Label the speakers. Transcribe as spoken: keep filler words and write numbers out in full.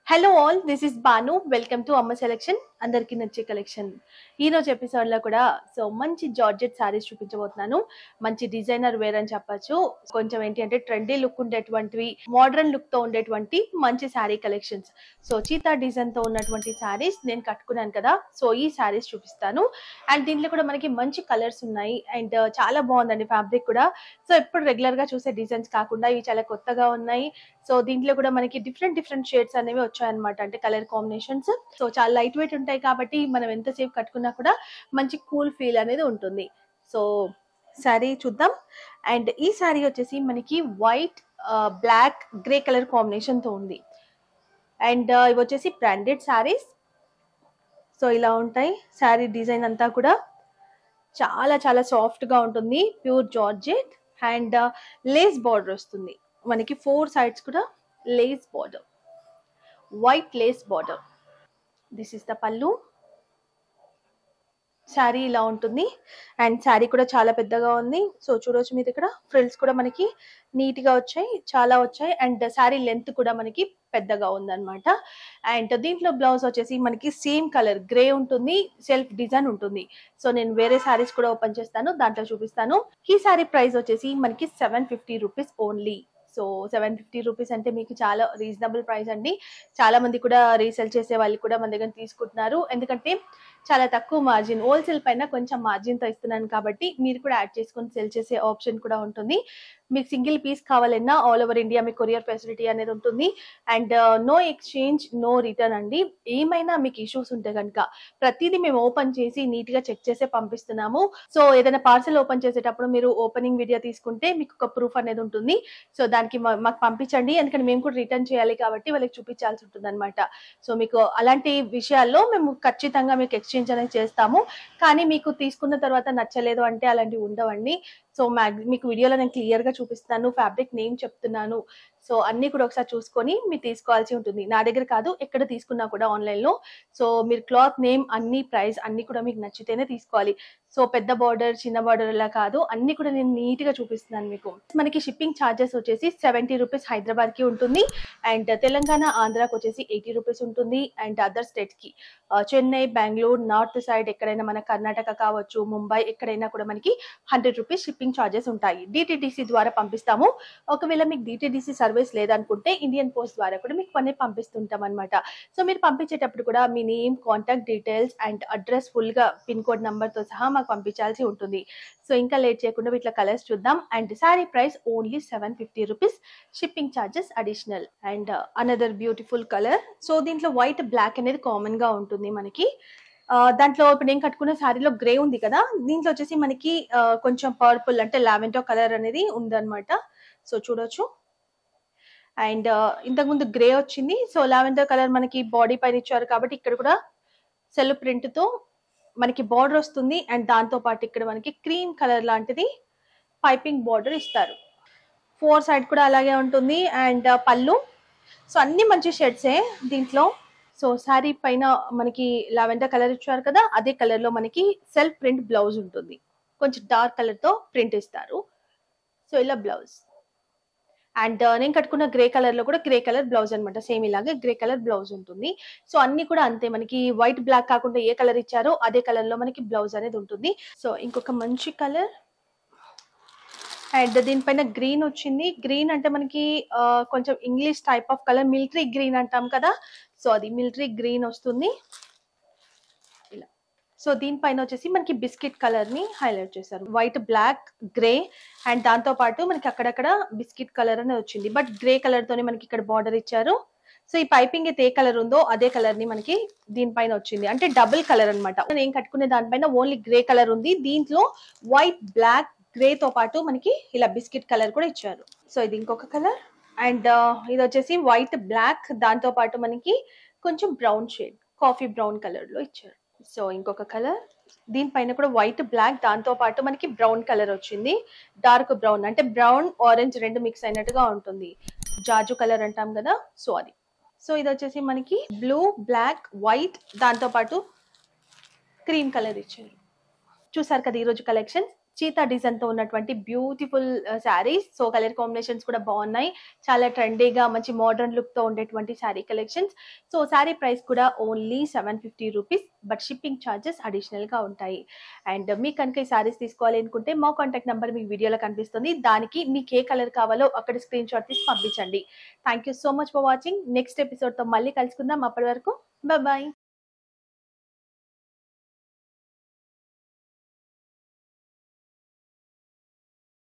Speaker 1: Hello all, this is Bhanu. Welcome to Amma Selection. అందరికి నచ్చే collection ఈ రోజు ఎపిసోడ్ లో కూడా సో మంచి జార్జెట్ సారీస్ చూపించబోతున్నాను. మంచి డిజైనర్ వేర్ అని చెప్పొచ్చు. కొంచెం ఏంటి అంటే ట్రెండీ లుక్ ఉండేటువంటివి, మోడర్న్ లుక్ తో ఉండేటువంటి మంచి sari collections. So cheetah design తో ఉన్నటువంటి సారీస్ నేను కట్టుకున్నాను కదా, సో ఈ సారీస్ చూపిస్తాను. అండ్ దీంట్లో కూడా మనకి మంచి కలర్స్ ఉన్నాయి అండ్ చాలా బాగుందండి ఫ్యాబ్రిక్ కూడా. సో ఎప్పుడు రెగ్యులర్ గా చూసే డిజైన్స్ కాకుండా ఇవి చాలా కొత్తగా ఉన్నాయి. సో దీంట్లో కూడా మనకి డిఫరెంట్ డిఫరెంట్ షేడ్స్ అనేవి వచ్చాయన్నమాట, అంటే కలర్ కాంబినేషన్స్. సో చాలా లైట్ వెయిట్ ఉంటాయి కాబట్టి మనం ఎంతసేపు కట్టుకున్నా కూడా మంచి కూల్ ఫీల్ అనేది ఉంటుంది. సో సారీ చూద్దాం. అండ్ ఈ సారీ వచ్చేసి మనకి white, black, grey colour combination తో ఉంది. అండ్ ఇవి వచ్చేసి బ్రాండెడ్ సారీస్. సో ఇలా ఉంటాయి సారీ డిజైన్ అంతా కూడా. చాలా చాలా సాఫ్ట్ గా ఉంటుంది, pure georgette. And lace border వస్తుంది మనకి, ఫోర్ సైడ్స్ కూడా lace border, white lace border. This is the pallu. Sari ఇలా ఉంటుంది అండ్ శారీ కూడా చాలా పెద్దగా ఉంది. సో చూడవచ్చు మీరు ఇక్కడ ఫ్రిల్స్ కూడా మనకి నీట్ గా వచ్చాయి, చాలా వచ్చాయి. అండ్ శారీ లెంత్ కూడా మనకి పెద్దగా ఉంది అనమాట. అండ్ దీంట్లో బ్లౌజ్ వచ్చేసి మనకి సేమ్ కలర్ గ్రే ఉంటుంది, సెల్ఫ్ డిజైన్ ఉంటుంది. సో నేను వేరే శారీస్ కూడా ఓపెన్ చేస్తాను, దాంట్లో చూపిస్తాను. ఈ శారీ ప్రైస్ వచ్చేసి మనకి seven fifty rupees only. So seven fifty rupees అంటే మీకు చాలా రీజనబుల్ ప్రైస్ అండి. చాలా మంది కూడా రీసేల్ చేసే వాళ్ళు కూడా మన దగ్గర తీసుకుంటున్నారు, ఎందుకంటే చాలా తక్కువ మార్జిన్. హోల్సేల్ పైన కొంచెం మార్జిన్ తో ఇస్తున్నాను కాబట్టి మీరు కూడా యాడ్ చేసుకొని సెల్ చేసే ఆప్షన్ కూడా ఉంటుంది. మీకు సింగిల్ పీస్ కావాలన్నా ఆల్ ఓవర్ ఇండియా మీకు కొరియర్ ఫెసిలిటీ అనేది ఉంటుంది. And no exchange, no return అండి. ఏమైనా మీకు ఇష్యూస్ ఉంటే కనుక ప్రతిదీ మేము ఓపెన్ చేసి నీట్ గా చెక్ చేసే పంపిస్తున్నాము. సో ఏదైనా పార్సల్ ఓపెన్ చేసేటప్పుడు మీరు ఓపెనింగ్ వీడియో తీసుకుంటే మీకు ఒక ప్రూఫ్ అనేది ఉంటుంది. సో దానికి మాకు పంపించండి, ఎందుకంటే మేము కూడా రిటర్న్ చేయాలి కాబట్టి వాళ్ళకి చూపించాల్సి ఉంటుంది అనమాట. సో మీకు అలాంటి విషయాల్లో మేము ఖచ్చితంగా మీకు ఎక్స్చేంజ్ అనేది చేస్తాము. కానీ మీకు తీసుకున్న తర్వాత నచ్చలేదు అంటే అలాంటివి ఉండవండి. సో మీకు వీడియోలో నేను క్లియర్ గా చూపిస్తాను, ఫ్యాబ్రిక్ నేమ్ చెప్తున్నాను. సో అన్ని కూడా ఒకసారి చూసుకొని మీరు తీసుకోవాల్సి ఉంటుంది. నా దగ్గర కాదు, ఎక్కడ తీసుకున్నా కూడా ఆన్లైన్ లో. సో మీరు క్లాత్ నేమ్, అన్ని ప్రైస్ అన్ని కూడా మీకు నచ్చితేనే తీసుకోవాలి. సో పెద్ద బార్డర్, చిన్న బార్డర్ అలా కాదు, అన్ని కూడా నేను నీట్ గా చూపిస్తున్నాను మీకు. మనకి షిప్పింగ్ ఛార్జెస్ వచ్చేసి సెవెంటీ రూపీస్ హైదరాబాద్ కి ఉంటుంది. అండ్ తెలంగాణ, ఆంధ్రాకి వచ్చేసి ఎయిటీ రూపీస్ ఉంటుంది. అండ్ అదర్ స్టేట్స్ కి చెన్నై, బెంగళూరు, నార్త్ సైడ్ ఎక్కడైనా మన కర్ణాటక కావచ్చు, ముంబై, ఎక్కడైనా కూడా మనకి హండ్రెడ్ రూపీస్ షిప్పింగ్ ఛార్జెస్ ఉంటాయి. డిటిడిసి ద్వారా పంపిస్తాము. ఒకవేళ మీకు డిటిడిసి సర్వీస్ లేదనుకుంటే ఇండియన్ పోస్ట్ ద్వారా కూడా మీకు పని పంపిస్తుంటాం అనమాట. సో మీరు పంపించేటప్పుడు కూడా మీ name, contact details and address full గా పిన్ కోడ్ నంబర్ తో సహా మాకు పంపించాల్సి ఉంటుంది. సో ఇంకా లేట్ చేయకుండా వీటిలో కలర్స్ చూద్దాం. And sari price only seven fifty rupees, shipping charges additional. And another beautiful colour. So దీంట్లో వైట్, బ్లాక్ అనేది కామన్ గా ఉంటుంది మనకి. దాంట్లో ఇప్పుడు నేను కట్టుకున్న శారీలో గ్రే ఉంది కదా, దీంట్లో వచ్చేసి మనకి కొంచెం పర్పుల్ అంటే లావెండర్ కలర్ అనేది ఉందన్నమాట. సో చూడొచ్చు. అండ్ ఇంతకుముందు గ్రే వచ్చింది, సో లావెండర్ కలర్ మనకి బాడీ పైన ఇచ్చారు కాబట్టి ఇక్కడ కూడా సెల్ ప్రింట్ తో మనకి బార్డర్ వస్తుంది. అండ్ దాంతో పాటు ఇక్కడ మనకి క్రీమ్ కలర్ లాంటిది పైపింగ్ బార్డర్ ఇస్తారు. ఫోర్ సైడ్ కూడా అలాగే ఉంటుంది. అండ్ పళ్ళు. సో అన్ని మంచి షేడ్సే దీంట్లో. సో శారీ పైన మనకి లావెండర్ కలర్ ఇచ్చారు కదా, అదే కలర్ లో మనకి సెల్ఫ్ ప్రింట్ బ్లౌజ్ ఉంటుంది. కొంచెం డార్క్ కలర్ తో ప్రింట్ ఇస్తారు. సో ఇలా బ్లౌజ్. అండ్ నేను కట్టుకున్న గ్రే కలర్ లో కూడా గ్రే కలర్ బ్లౌజ్ అనమాట, సేమ్ ఇలాగే గ్రే కలర్ బ్లౌజ్ ఉంటుంది. సో అన్ని కూడా అంతే, మనకి వైట్, బ్లాక్ కాకుండా ఏ కలర్ ఇచ్చారో అదే కలర్ లో మనకి బ్లౌజ్ అనేది ఉంటుంది. సో ఇంకొక మంచి కలర్. అండ్ దీనిపైన గ్రీన్ వచ్చింది. గ్రీన్ అంటే మనకి కొంచెం English type of colour, military green అంటాం కదా, సో అది మిలిటరీ గ్రీన్ వస్తుంది ఇలా. సో దీనిపైన వచ్చేసి మనకి బిస్కెట్ కలర్ ని హైలైట్ చేశారు. వైట్, బ్లాక్, గ్రే అండ్ దాంతో పాటు మనకి అక్కడక్కడ బిస్కెట్ కలర్ అనేది వచ్చింది. బట్ గ్రే కలర్ తోనే మనకి ఇక్కడ బార్డర్ ఇచ్చారు. సో ఈ పైపింగ్ అయితే ఏ కలర్ ఉందో అదే కలర్ ని మనకి దీనిపైన వచ్చింది, అంటే డబుల్ కలర్ అనమాట. నేను కట్టుకునే దానిపైన ఓన్లీ గ్రే కలర్ ఉంది, దీంట్లో వైట్, బ్లాక్, గ్రే తో పాటు మనకి ఇలా బిస్కెట్ కలర్ కూడా ఇచ్చారు. సో ఇది ఇంకొక కలర్. అండ్ ఇది వచ్చేసి వైట్, బ్లాక్, దాంతో పాటు మనకి కొంచెం brown shade, coffee brown colour లో ఇచ్చారు. సో ఇంకొక కలర్. దీనిపైన కూడా వైట్, బ్లాక్, దాంతో పాటు మనకి బ్రౌన్ కలర్ వచ్చింది. డార్క్ బ్రౌన్ అంటే బ్రౌన్, ఆరెంజ్ రెండు మిక్స్ అయినట్టుగా ఉంటుంది. జాజు కలర్ అంటాం కదా, సో అది. సో ఇది వచ్చేసి మనకి బ్లూ, బ్లాక్, వైట్, దాంతో పాటు క్రీమ్ కలర్ ఇచ్చారు. చూసారు కదా ఈరోజు కలెక్షన్. చీతా డిజైన్ తో ఉన్నటువంటి beautiful saris. So colour combinations కూడా బాగున్నాయి, చాలా ట్రెండీగా మంచి మోడర్న్ లుక్ తో ఉండేటువంటి sari collections. So sari price కూడా only seven fifty rupees, but shipping charges additional గా ఉంటాయి. అండ్ మీకు కనుక ఈ శారీస్ తీసుకోవాలి అనుకుంటే మా కాంటాక్ట్ నెంబర్ మీకు వీడియోలో కనిపిస్తుంది, దానికి మీకు ఏ కలర్ కావాలో అక్కడ స్క్రీన్ షాట్ తీసి పంపించండి. Thank you so much for watching. Next episode తో మళ్ళీ కలుసుకుందాం. అప్పటి వరకు బాయ్.